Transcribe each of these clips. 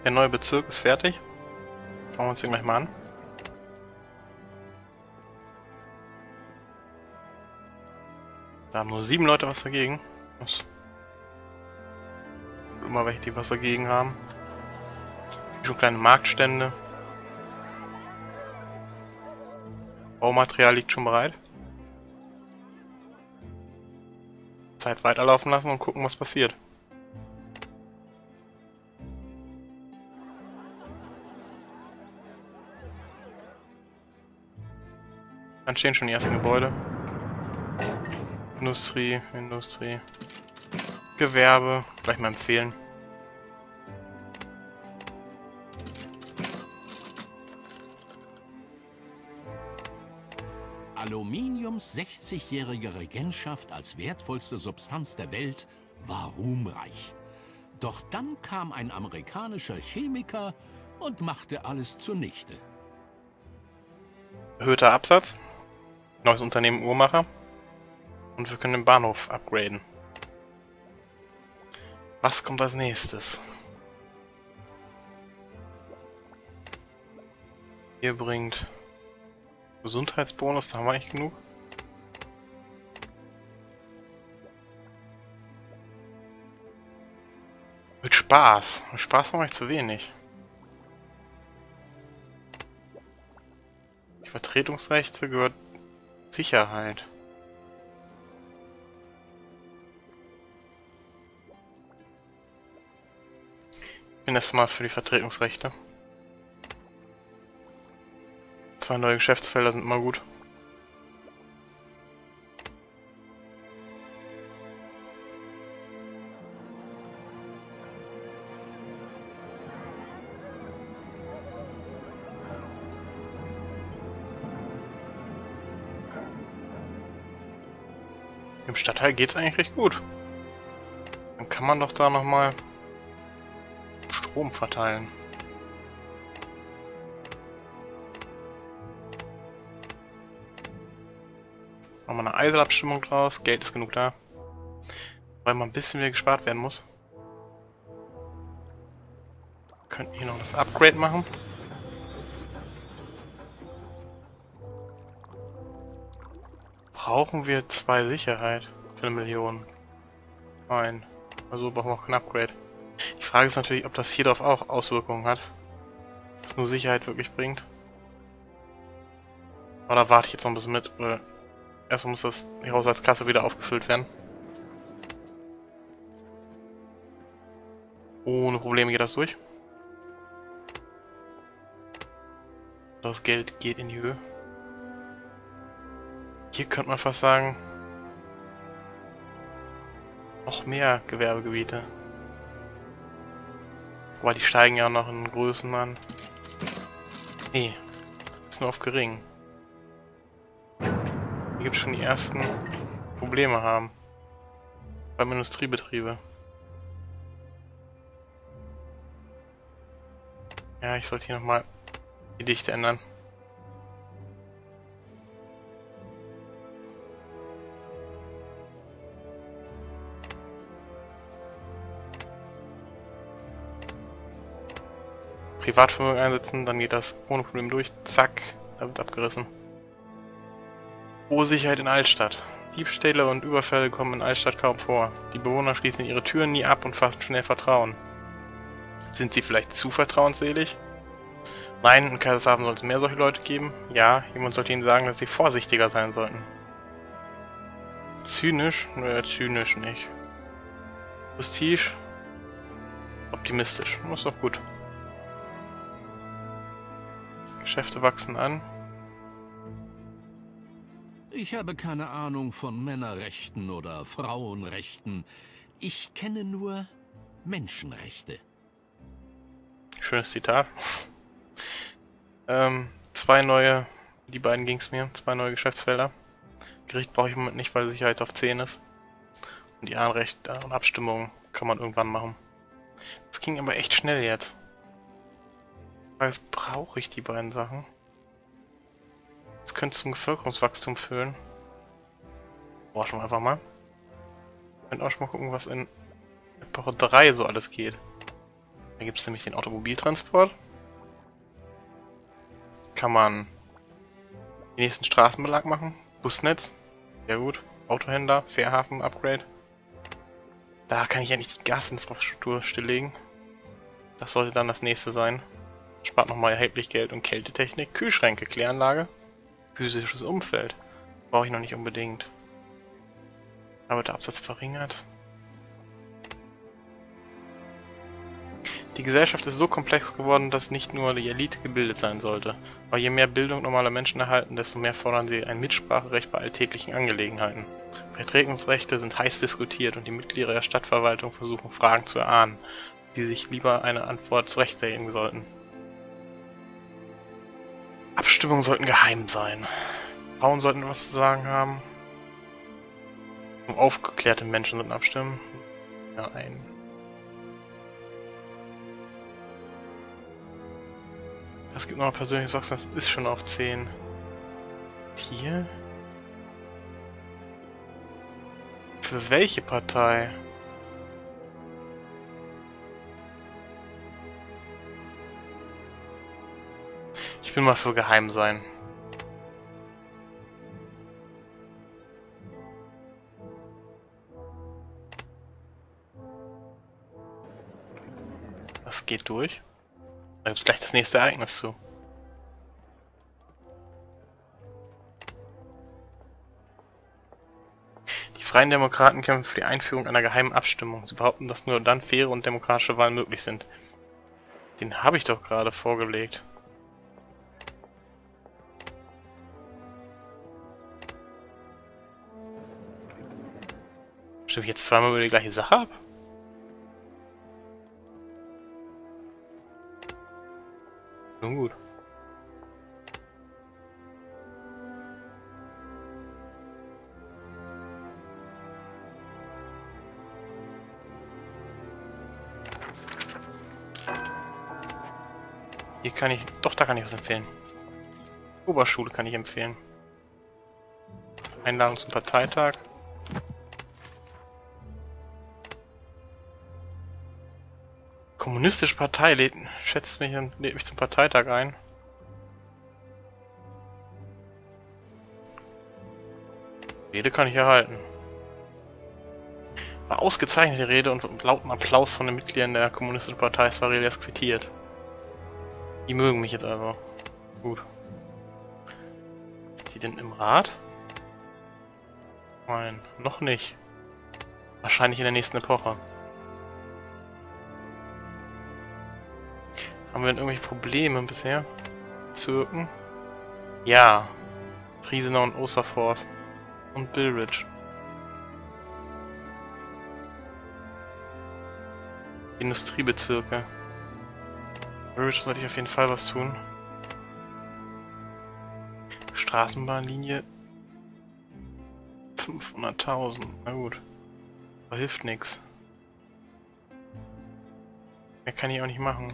Der neue Bezirk ist fertig. Schauen wir uns den gleich mal an. Da haben nur 7 Leute was dagegen. Immer welche, die was dagegen haben. Schon kleine Marktstände. Baumaterial liegt schon bereit. Zeit weiterlaufen lassen und gucken, was passiert. Dann stehen schon die ersten Gebäude. Industrie, Gewerbe, gleich mal empfehlen. Aluminiums 60-jährige Regentschaft als wertvollste Substanz der Welt war ruhmreich. Doch dann kam ein amerikanischer Chemiker und machte alles zunichte. Erhöhter Absatz. Neues Unternehmen Uhrmacher. Und wir können den Bahnhof upgraden. Was kommt als nächstes? Hier bringt Gesundheitsbonus, da haben wir eigentlich genug. Mit Spaß. Mit Spaß haben wir nicht zu wenig. Die Vertretungsrechte gehört Sicherheit. Ich bin erstmal für die Vertretungsrechte. 2 neue Geschäftsfelder sind immer gut. Im Stadtteil geht's eigentlich recht gut. Dann kann man doch da nochmal Strom verteilen. Machen wir eine Eiselabstimmung draus. Geld ist genug da. Weil mal ein bisschen wieder gespart werden muss. Wir könnten hier noch das Upgrade machen. Brauchen wir 2 Sicherheit für 1 Million? Nein. Also brauchen wir auch kein Upgrade. Die Frage ist natürlich, ob das hier drauf auch Auswirkungen hat. Ob es nur Sicherheit wirklich bringt. Oder warte ich jetzt noch ein bisschen mit, weil erstmal muss die Haushaltskasse wieder aufgefüllt werden. Ohne Probleme geht das durch. Das Geld geht in die Höhe. Hier könnte man fast sagen, noch mehr Gewerbegebiete. Wobei die steigen ja noch in Größen an. Nee, ist nur auf gering. Hier gibt es schon die ersten Probleme haben. Beim Industriebetriebe. Ja, ich sollte hier nochmal die Dichte ändern. Privatvermögen einsetzen, dann geht das ohne Problem durch. Zack, da wird abgerissen. Hohe Sicherheit in Altstadt. Diebstähle und Überfälle kommen in Altstadt kaum vor. Die Bewohner schließen ihre Türen nie ab und fassen schnell Vertrauen. Sind sie vielleicht zu vertrauensselig? Nein, in Kaisershafen soll es mehr solche Leute geben. Ja, jemand sollte ihnen sagen, dass sie vorsichtiger sein sollten. Zynisch? Nö, zynisch nicht. Prestige? Optimistisch. Das ist doch gut. Geschäfte wachsen an. Ich habe keine Ahnung von Männerrechten oder Frauenrechten. Ich kenne nur Menschenrechte. Schönes Zitat. 2 neue, die beiden ging es mir, 2 neue Geschäftsfelder. Gericht brauche ich im Moment nicht, weil Sicherheit auf 10 ist. Und die Anrechte und Abstimmungen kann man irgendwann machen. Das ging aber echt schnell jetzt. Jetzt brauche ich die beiden Sachen. Das könnte zum Bevölkerungswachstum führen. Forschen wir einfach mal. Wir können auch schon mal gucken, was in Epoche 3 so alles geht. Da gibt es nämlich den Automobiltransport. Kann man den nächsten Straßenbelag machen. Busnetz. Sehr gut. Autohändler. Fährhafen. Upgrade. Da kann ich ja nicht die Gasinfrastruktur stilllegen. Das sollte dann das nächste sein. Spart nochmal erheblich Geld. Und Kältetechnik. Kühlschränke. Kläranlage. Physisches Umfeld. Brauche ich noch nicht unbedingt. Aber der Absatz verringert. Die Gesellschaft ist so komplex geworden, dass nicht nur die Elite gebildet sein sollte. Aber je mehr Bildung normale Menschen erhalten, desto mehr fordern sie ein Mitspracherecht bei alltäglichen Angelegenheiten. Vertretungsrechte sind heiß diskutiert und die Mitglieder der Stadtverwaltung versuchen, Fragen zu erahnen, die sich lieber eine Antwort zurechtlegen sollten. Abstimmungen sollten geheim sein. Frauen sollten was zu sagen haben. Aufgeklärte Menschen sollten abstimmen. Nein. Es gibt noch persönliches Wachstum, das ist schon auf 10. Hier? Für welche Partei? Ich will mal für geheim sein. Das geht durch. Da gibt es gleich das nächste Ereignis zu. Die Freien Demokraten kämpfen für die Einführung einer geheimen Abstimmung. Sie behaupten, dass nur dann faire und demokratische Wahlen möglich sind. Den habe ich doch gerade vorgelegt. Stimme ich jetzt zweimal über die gleiche Sache ab? Nun gut. Hier kann ich... Doch, da kann ich was empfehlen. Oberschule kann ich empfehlen. Einladung zum Parteitag. Kommunistische Partei schätzt mich und lädt mich zum Parteitag ein. Rede kann ich erhalten. War ausgezeichnete Rede und lauten Applaus von den Mitgliedern der Kommunistischen Partei ist Varelias quittiert. Die mögen mich jetzt also. Gut. Sind die denn im Rat? Nein, noch nicht. Wahrscheinlich in der nächsten Epoche. Haben wir denn irgendwelche Probleme bisher? Zirken? Ja. Priesener und Osterford. Und Bilridge. Industriebezirke. Bilridge sollte ich auf jeden Fall was tun. Straßenbahnlinie 500.000. Na gut. Aber hilft nichts. Mehr kann ich auch nicht machen.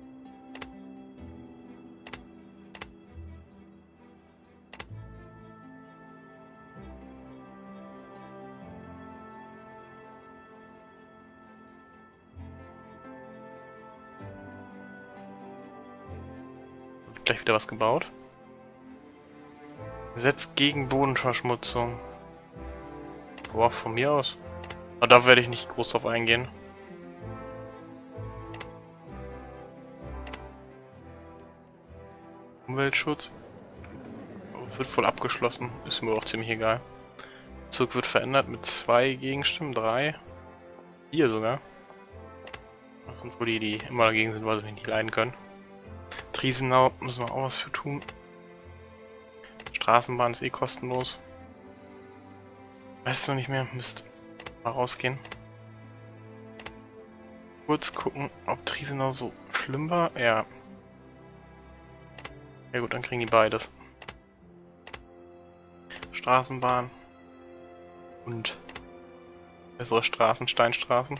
Gleich wieder was gebaut. Gesetz gegen Bodenverschmutzung. Boah, von mir aus. Aber da werde ich nicht groß drauf eingehen. Umweltschutz. Wird wohl abgeschlossen. Ist mir auch ziemlich egal. Zug wird verändert mit 2 Gegenstimmen. 3. 4 sogar. Das sind wohl die, die immer dagegen sind, weil sie mich nicht leiden können. Triesenau müssen wir auch was für tun. Straßenbahn ist eh kostenlos. Weiß es noch nicht mehr. Müsst mal rausgehen. Kurz gucken, ob Triesenau so schlimm war. Ja. Ja gut, dann kriegen die beides. Straßenbahn. Und bessere Straßen, Steinstraßen.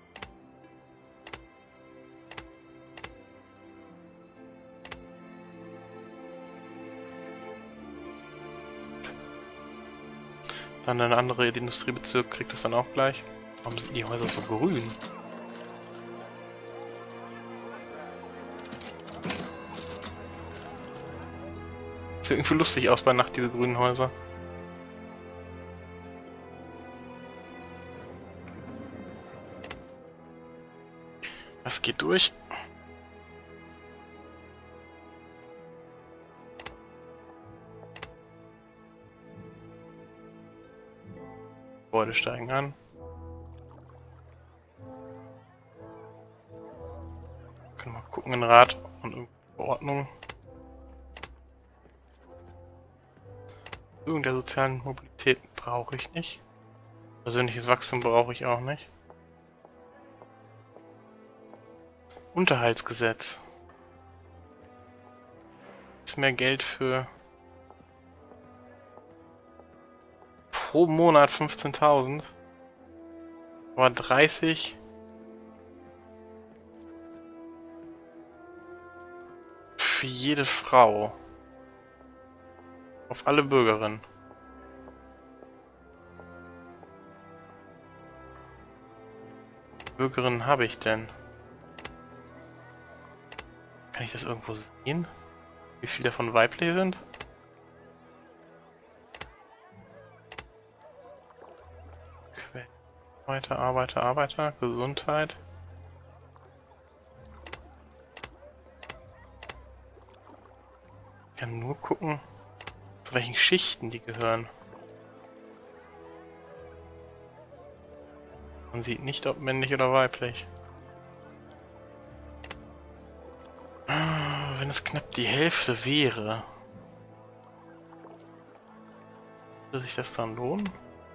Dann ein anderer Industriebezirk kriegt das dann auch gleich. Warum sind die Häuser so grün? Sieht irgendwie lustig aus bei Nacht, diese grünen Häuser. Das geht durch. Gebäude steigen an. Können wir mal gucken in Rat und Ordnung. Der sozialen Mobilität brauche ich nicht. Persönliches Wachstum brauche ich auch nicht. Unterhaltsgesetz. Ist mehr Geld für pro Monat 15.000. Aber 30 für jede Frau. Auf alle Bürgerinnen. Bürgerinnen habe ich denn? Kann ich das irgendwo sehen? Wie viele davon weiblich sind? Arbeiter, Gesundheit. Ich kann nur gucken, zu welchen Schichten die gehören. Man sieht nicht, ob männlich oder weiblich. Wenn es knapp die Hälfte wäre, würde sich das dann lohnen?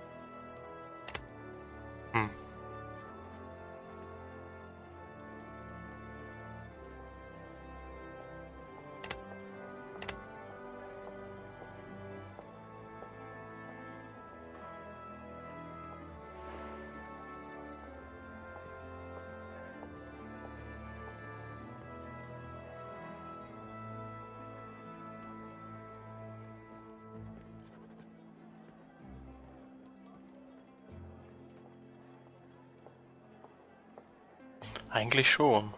Eigentlich schon.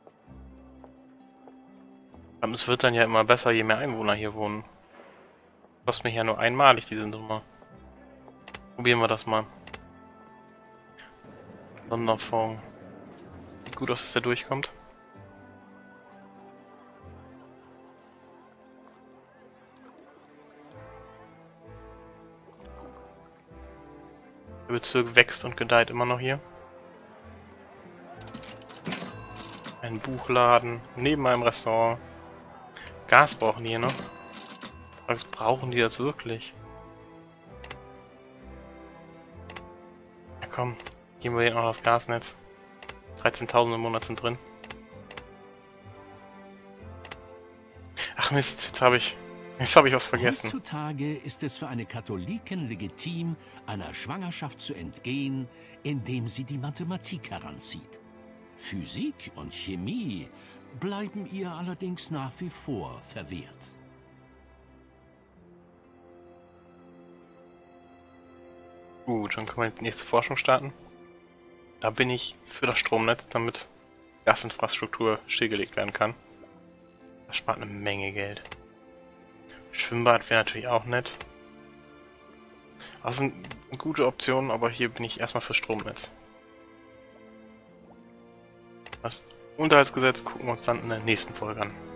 Aber es wird dann ja immer besser, je mehr Einwohner hier wohnen. Kostet mich ja nur einmalig diese Nummer. Probieren wir das mal. Sonderfonds. Sieht gut aus, dass der durchkommt. Der Bezirk wächst und gedeiht immer noch hier. Ein Buchladen, neben einem Restaurant. Gas brauchen die hier noch. Was brauchen die das wirklich? Ja komm, geben wir denen auch das Gasnetz. 13.000 im Monat sind drin. Ach Mist, jetzt habe ich was vergessen. Heutzutage ist es für eine Katholikin legitim, einer Schwangerschaft zu entgehen, indem sie die Mathematik heranzieht. Physik und Chemie bleiben ihr allerdings nach wie vor verwehrt. Gut, dann können wir die nächste Forschung starten. Da bin ich für das Stromnetz, damit Gasinfrastruktur stillgelegt werden kann. Das spart eine Menge Geld. Schwimmbad wäre natürlich auch nett. Das sind gute Optionen, aber hier bin ich erstmal für Stromnetz. Das Unterhaltsgesetz gucken wir uns dann in der nächsten Folge an.